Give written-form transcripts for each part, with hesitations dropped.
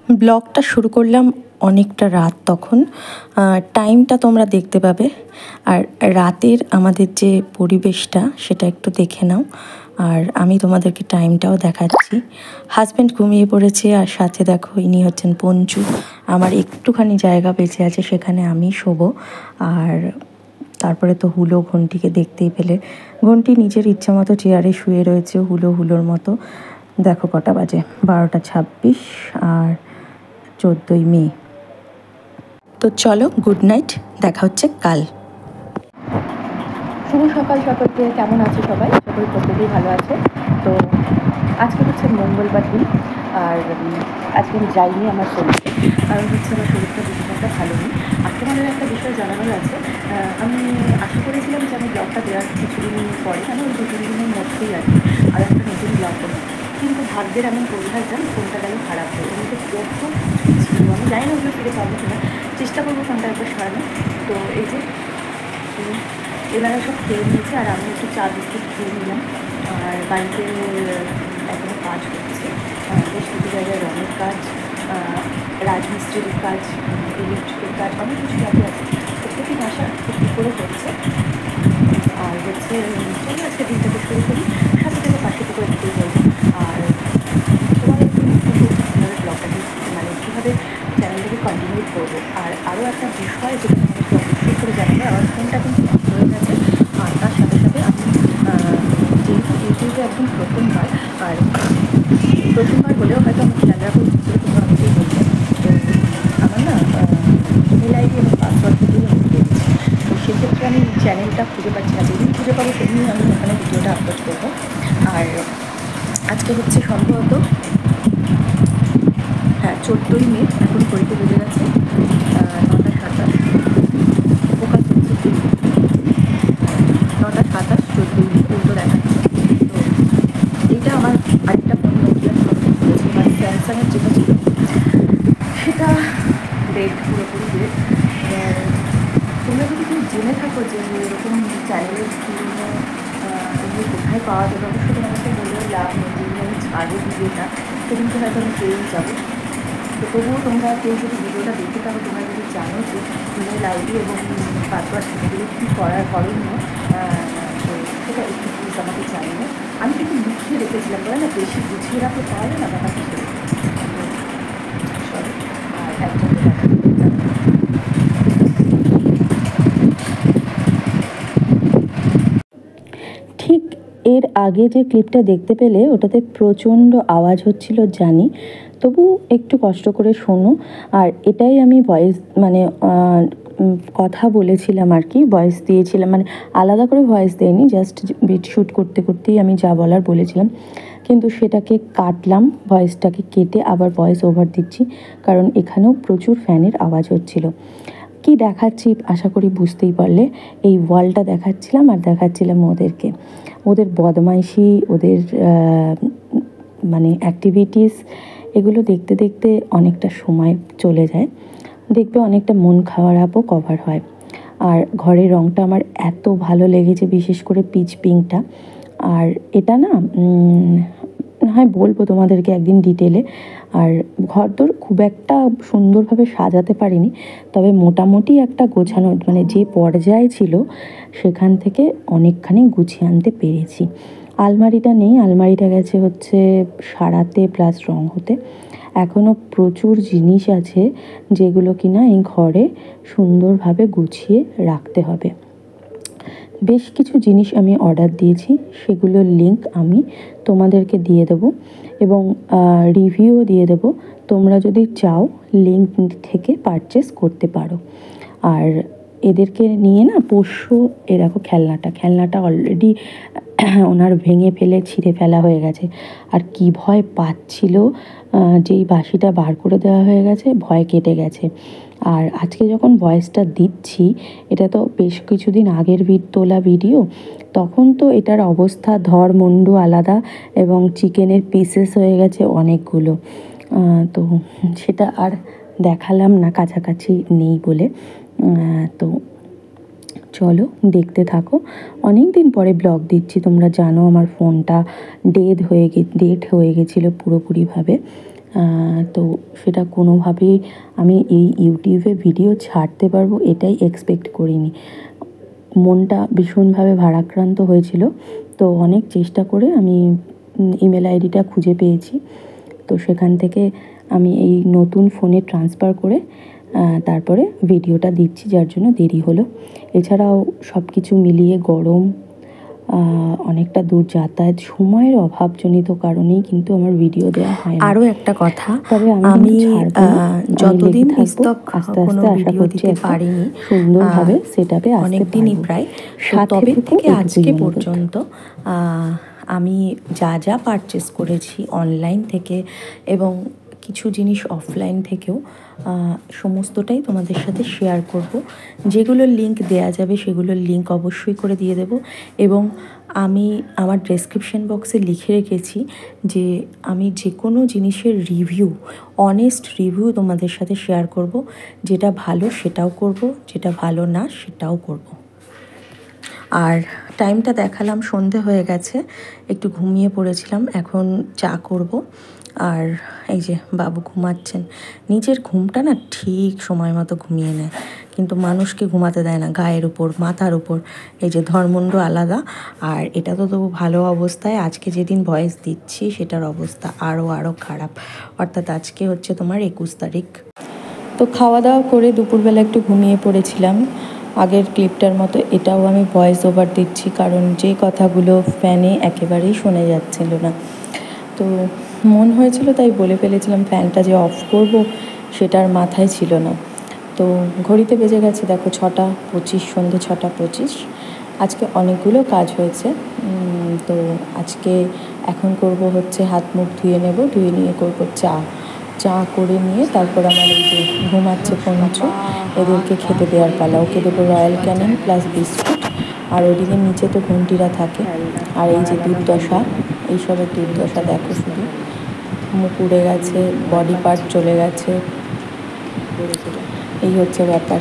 ব্লগটা শুরু করলাম অনেকটা রাত তখন। টাইমটা তোমরা দেখতে পাবে। আর রাতের আমাদের যে পরিবেশটা সেটা একটু দেখে নাও। আর আমি তোমাদেরকে টাইমটাও দেখাচ্ছি। হাজব্যান্ড ঘুমিয়ে পড়েছে আর সাথে দেখো ইনি হচ্ছেন পঞ্চু। আমার একটুখানি জায়গা বেঁচে আছে, সেখানে আমি শোবো। আর তারপরে তো হুলো ঘন্টিকে দেখতেই পেলে। ঘন্টি নিজের ইচ্ছা মতো চেয়ারে শুয়ে রয়েছে হুলো হুলোর মতো। দেখো কটা বাজে, 12:26 আর 14ই মে। তো চলো, গুড নাইট, দেখা হচ্ছে কাল। শুভ সকাল সকলকে। কেমন আছে সবাই? সকল প্রত্যেকেই ভালো আছে। তো আজকে হচ্ছে মঙ্গলবার দিন, আর আজকে আমি যাইনি আমার শরীরে, কারণ হচ্ছে আমার শরীরটা বেশি একটা ভালো নেই। আর তোমাদের একটা বিষয় জানানোর আছে। আমি আশা করেছিলাম যে আমি ব্লগটা দেওয়ার কিছুদিন পরে, মানে ওই 2-3 দিনের মধ্যেই আর কি, আর একটা নতুন ব্লগ করবো। কিন্তু ভাগ্যের এমন পরিহাস যান, ফোনটা গেল খারাপ হয়ে। আমি তো প্রথম ছিল, আমি জানি না ওগুলো ফিরে পাবো কিনা, চেষ্টা করবো ফোনটা একবার সারানো। তো এই যে এনারা সব খেয়ে নিয়েছে, আর আমি একটু চা বিস্কুট খেয়ে নিলাম। আর বাড়িতে এখনও কাজ হচ্ছে, বেশ কিছু জায়গায় রঙের কাজ, রাজমিস্ত্রির কাজ, ইলেকট্রিকের কাজ, অনেক কিছু বাকি আছে। প্রত্যেকটি ভাষা একটু করে হচ্ছে। আর হচ্ছে চলো আজকে দিনটাকে শুরু করি, সাথে থেকে পাশে থেকে দিতে যাই। আর তোমাদের কীভাবে ব্লগটাকে, মানে কীভাবে চ্যানেলটাকে কন্টিনিউ করবো। আর আরও একটা বিষয় যেটা তোমাদেরকে অবশ্যই করে জানাবে, আমার ফোনটা কিন্তু হয়ে গেছে। আর তার সাথে সাথে আমি যেহেতু ইউটিউবে একদম প্রথমবার, আর প্রথমবার হলেও হয়তো আমি খেয়াল রাখবো, তোমরা অনেকেই বলবে। তো আমার না ইমেল আইডি এবং পাসওয়ার্ড থেকেই আমি পেয়েছি। তো সেক্ষেত্রে আমি চ্যানেলটা খুঁজে পাচ্ছি না, যেদিন খুঁজে পাবো সেদিনই আমি ওখানে ভিডিওটা আপলোড করবো। আর আজকে হচ্ছে সম্ভবত 14ই মে, এখন ঘড়িতে বেজে গেছে 9:27। ফোকাস হচ্ছে 9:27, 14ই মে, উল্টো দেখাচ্ছে। তো এইটা আমার আরেকটা ফোন নোকিয়ার ফোন করেছি, মানে স্যামসাংয়ের যেটা ছিল সেটা ডেট, পুরোপুরি ডেট। তোমরা যদি কেউ জেনে থাকো যে এরকম চ্যানেলের পুরোনো এগুলো কোথায় পাওয়া যাবে, অবশ্যই তোমাকে বলেও লাভ নেই। যেগুলো আমি ছাড়বো ভিডিওটা, সেদিনকে হয়তো আমি পেয়েই যাবো। তো তবুও তোমরা কেউ যদি ভিডিওটা দেখে থাকো, তোমরা যদি জানো যে ইমেল আইডি এবং পাসওয়ার্ড সেগুলো কী করার করণীয়, তো সেটা একটু প্লিজ আমাকে জানিও। আমি কিন্তু লিখিয়ে রেখেছিলাম, বলে না বেশি গুছিয়ে রাখতে পাওয়া যায় না ব্যাপারটা ছিল। সরি, আর একজনকে দেখা ঠিক এর আগে যে ক্লিপটা দেখতে পেলে ওটাতে প্রচণ্ড আওয়াজ হচ্ছিল জানি, তবু একটু কষ্ট করে শোনো। আর এটাই আমি ভয়েস, মানে কথা বলেছিলাম আর কি, ভয়েস দিয়েছিলাম, মানে আলাদা করে ভয়েস দেয়নি, জাস্ট বিট শ্যুট করতে করতেই আমি যা বলার বলেছিলাম। কিন্তু সেটাকে কাটলাম, ভয়েসটাকে কেটে আবার ভয়েস ওভার দিচ্ছি, কারণ এখানেও প্রচুর ফ্যানের আওয়াজ হচ্ছিল। কি দেখাচ্ছি আশা করি বুঝতেই পারলে। এই ওয়ালটা দেখাচ্ছিলাম, আর দেখাচ্ছিলাম ওদেরকে, ওদের বদমাইশি, ওদের মানে অ্যাক্টিভিটিস, এগুলো দেখতে দেখতে অনেকটা সময় চলে যায়। দেখবে অনেকটা মন খারাপও কভার হয়। আর ঘরের রঙটা আমার এত ভালো লেগেছে, বিশেষ করে পিচ পিঙ্কটা। আর এটা না হয় বলবো তোমাদেরকে একদিন ডিটেলে। আর ঘরদোর খুব একটা সুন্দরভাবে সাজাতে পারিনি, তবে মোটামুটি একটা গোছানো, মানে যে পর্যায়ে ছিল সেখান থেকে অনেকখানি গুছিয়ে আনতে পেরেছি। আলমারিটা নেই, আলমারিটা গেছে হচ্ছে সারাতে প্লাস রং হতে। এখনও প্রচুর জিনিস আছে যেগুলো কিনা এই ঘরে সুন্দরভাবে গুছিয়ে রাখতে হবে। বেশ কিছু জিনিস আমি অর্ডার দিয়েছি, সেগুলোর লিঙ্ক আমি তোমাদেরকে দিয়ে দেবো এবং রিভিউও দিয়ে দেবো। তোমরা যদি চাও লিঙ্ক থেকে পারচেস করতে পারো। আর এদেরকে নিয়ে না পরশু, এ দেখো খেলনাটা অলরেডি ওনার ভেঙে ফেলে ছিঁড়ে ফেলা হয়ে গেছে। আর কি ভয় পাচ্ছিল, যেই বাঁশিটা বার করে দেওয়া হয়ে গেছে ভয় কেটে গেছে। আর আজকে যখন ভয়েসটা দিচ্ছি, এটা তো বেশ কিছুদিন আগের তোলা ভিডিও, তখন তো এটার অবস্থা ধড়মন্ডু আলাদা, এবং চিকেনের পিসেস হয়ে গেছে অনেকগুলো। তো সেটা আর দেখালাম না, কাছাকাছি নেই বলে। তো চলো দেখতে থাকো। অনেক দিন পরে ব্লগ দিচ্ছি, তোমরা জানো আমার ফোনটা ডেড হয়ে গেছিলো পুরোপুরিভাবে। তো সেটা কোনোভাবেই আমি এই ইউটিউবে ভিডিও ছাড়তে পারবো এটাই এক্সপেক্ট করিনি। মনটা ভীষণভাবে ভারাক্রান্ত হয়েছিল। তো অনেক চেষ্টা করে আমি ইমেল আইডিটা খুঁজে পেয়েছি। তো সেখান থেকে আমি এই নতুন ফোনে ট্রান্সফার করে তারপরে ভিডিওটা দিচ্ছি, যার জন্য দেরি হলো। এছাড়াও সব কিছু মিলিয়ে গরম, অনেকটা দূর যাতায়াত, সময়ের অভাবজনিত কারণেই কিন্তু আমার ভিডিও দেওয়া হয় না। আরও একটা কথা, তবে আমি যতদিন আস্তে স্টক আস্তে কোনো আশা ভিডিও করছি দিতে একটা পারিনি, সুন্দরভাবে সেটাপে আসতে অনেক দিনই পারবো। প্রায়, সাথে তবে থেকো থেকে এইটুকুই আজকে অনুরোধ। পর্যন্ত আমি যা যা পারচেস করেছি অনলাইন থেকে এবং কিছু জিনিস অফলাইন থেকেও, সমস্তটাই তোমাদের সাথে শেয়ার করব। যেগুলোর লিঙ্ক দেয়া যাবে সেগুলোর লিঙ্ক অবশ্যই করে দিয়ে দেব। এবং আমি আমার ডেসক্রিপশন বক্সে লিখে রেখেছি যে আমি যে কোনো জিনিসের রিভিউ, অনেস্ট রিভিউ তোমাদের সাথে শেয়ার করব। যেটা ভালো সেটাও করব, যেটা ভালো না সেটাও করব। আর টাইমটা দেখালাম, সন্ধে হয়ে গেছে, একটু ঘুমিয়ে পড়েছিলাম, এখন চা করব। আর এই যে বাবু ঘুমাচ্ছেন। নিজের ঘুমটা না ঠিক সময় মতো ঘুমিয়ে নেয়, কিন্তু মানুষকে ঘুমাতে দেয় না, গায়ের উপর, মাথার উপর। এই যে ধর্মণ্ড আলাদা। আর এটা তো তবু ভালো অবস্থায়, আজকে যেদিন ভয়েস দিচ্ছি সেটার অবস্থা আরও খারাপ। অর্থাৎ আজকে হচ্ছে তোমার 21 তারিখ। তো খাওয়া দাওয়া করে দুপুরবেলা একটু ঘুমিয়ে পড়েছিলাম। আগের ক্লিপটার মতো এটাও আমি ভয়েস ওভার দিচ্ছি, কারণ যে কথাগুলো ফ্যানে একেবারেই শোনা যাচ্ছিল না। তো মন হয়েছিল তাই বলে ফেলেছিলাম, ফ্যানটা যে অফ করব সেটার মাথায় ছিল না। তো ঘড়িতে বেজে গেছে দেখো 6:25, সন্ধ্যে 6:25। আজকে অনেকগুলো কাজ হয়েছে। তো আজকে এখন করব হচ্ছে হাত মুখ ধুয়ে নেব, ধুয়ে নিয়ে করব চা করে নিয়ে তারপর আমার এই যে ঘুমাচ্ছে পঞ্চু, এদেরকে খেতে দেওয়ার পালা। ওকে দেবো রয়্যাল ক্যানিং প্লাস বিস্কুট। আর ওদিকে নিচে তো ঘন্টিরা থাকে। আর এই যে দুর্দশা, এইসবের দুর্দশা দেখো শুধু, মুখ উড়ে গেছে, বডি পার্ট চলে গেছে, এই হচ্ছে ব্যাপার।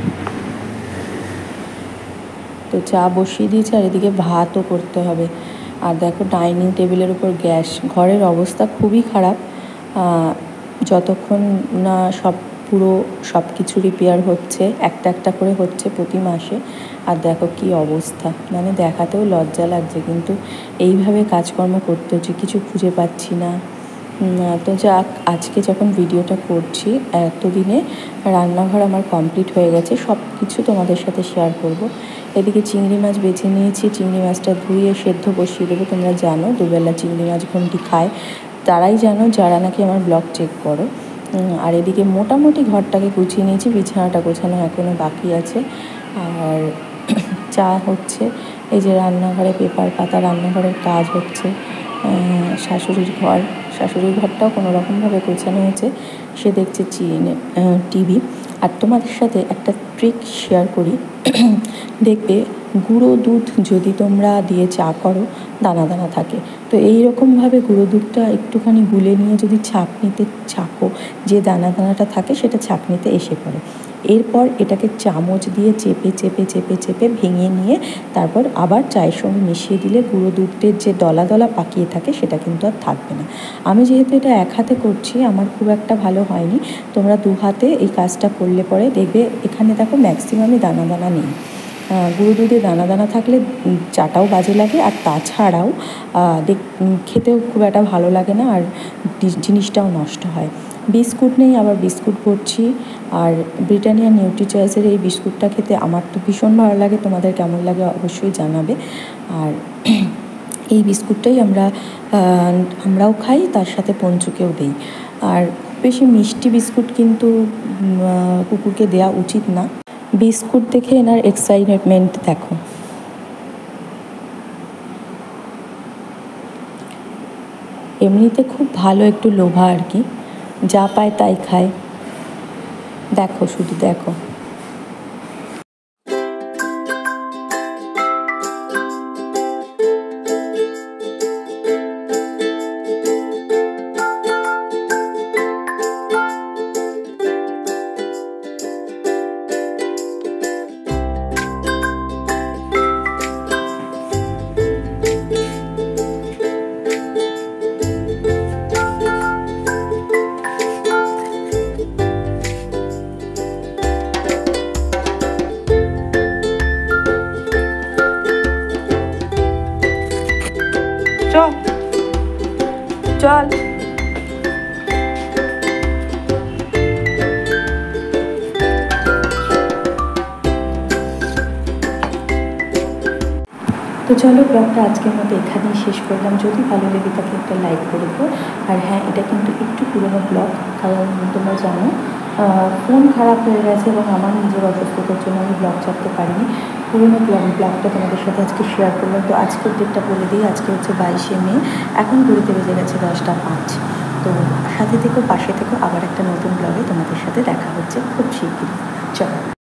তো চা বসিয়ে দিয়েছি, আর এদিকে ভাতও করতে হবে। আর দেখো ডাইনিং টেবিলের উপর গ্যাস। ঘরের অবস্থা খুবই খারাপ, যতক্ষণ না সব কিছু রিপেয়ার হচ্ছে, একটা করে হচ্ছে প্রতি মাসে। আর দেখো কি অবস্থা, মানে দেখাতেও লজ্জা লাগছে, কিন্তু এইভাবে কাজকর্ম করতে হচ্ছে, কিছু খুঁজে পাচ্ছি না। তো যাক, আজকে যখন ভিডিওটা করছি, এতদিনে রান্নাঘর আমার কমপ্লিট হয়ে গেছে, সব কিছু তোমাদের সাথে শেয়ার করব। এদিকে চিংড়ি মাছ বেছে নিয়েছি, চিংড়ি মাছটা ধুয়ে সেদ্ধ বসিয়ে দেবো। তোমরা জানো দুবেলা চিংড়ি মাছ ঘন্টি খায়, তারাই জানো যারা নাকি আমার ব্লগ চেক করো। আর এদিকে মোটামুটি ঘরটাকে গুছিয়ে নিয়েছি, বিছানাটা গোছানো এখনও বাকি আছে। আর চা হচ্ছে, এই যে রান্নাঘরে পেপার পাতা, রান্নাঘরের কাজ হচ্ছে। শাশুড়ির ঘরটাও কোনো রকমভাবে গোছানো হয়েছে, সে দেখছে টিভি। আর তোমাদের সাথে একটা ট্রিক শেয়ার করি। দেখবে গুঁড়ো দুধ যদি তোমরা দিয়ে চা করো, দানা দানা থাকে। তো এইরকমভাবে গুঁড়ো দুধটা একটুখানি গুলে নিয়ে যদি ছাঁকনিতে ছাঁকো, যে দানা দানাটা থাকে সেটা ছাঁকনিতে এসে পড়ে। এরপর এটাকে চামচ দিয়ে চেপে ভেঙে নিয়ে তারপর আবার চায়ের সঙ্গে মিশিয়ে দিলে গুঁড়ো দুধের যে দলা দলা পাকিয়ে থাকে সেটা কিন্তু আর থাকবে না। আমি যেহেতু এটা এক হাতে করছি, আমার খুব একটা ভালো হয়নি। তোমরা দু হাতে এই কাজটা করলে পরে দেখবে এখানে দেখো ম্যাক্সিমামই দানা দানা নেই। গুঁড়ো দুধে দানা দানা থাকলে চাটাও বাজে লাগে, আর তাছাড়াও খেতেও খুব একটা ভালো লাগে না, আর জিনিসটাও নষ্ট হয়। বিস্কুট নেই, আবার বিস্কুট করছি। আর ব্রিটানিয়া নিউট্রি চয়েসের এই বিস্কুটটা খেতে আমার তো ভীষণ ভালো লাগে, তোমাদের কেমন লাগে অবশ্যই জানাবে। আর এই বিস্কুটটাই আমরাও খাই, তার সাথে পঞ্চুকেও দিই। আর খুব বেশি মিষ্টি বিস্কুট কিন্তু কুকুরকে দেওয়া উচিত না। বিস্কুট দেখে এনার এক্সাইটমেন্ট দেখো। এমনিতে খুব ভালো, একটু লোভা আর কি, যা পায় তাই খায়। দেখো শুধু দেখো। চল। তো চলো ব্লগটা আজকের মতো এখানেই শেষ করলাম। যদি ভালো লেগে থাকে একটা লাইক করে দিও। আর হ্যাঁ, এটা কিন্তু একটু পুরোনো ব্লগ, কারণ তোমরা জানো ফোন খারাপ হয়ে গেছে এবং আমার নিজের অসুস্থতার জন্য আমি ব্লগ ছাড়তে পারিনি। পুরোনো ব্লগটা তোমাদের সাথে আজকে শেয়ার করলাম। তো আজকের ডেটটা বলে দিই, আজকে হচ্ছে 22শে মে, এখন ঘুরতে বেজে গেছে 10টা 5। তো সাথে থেকো, পাশে থেকো, আবার একটা নতুন ব্লগে তোমাদের সাথে দেখা হচ্ছে খুব শিগগিরই। চলো।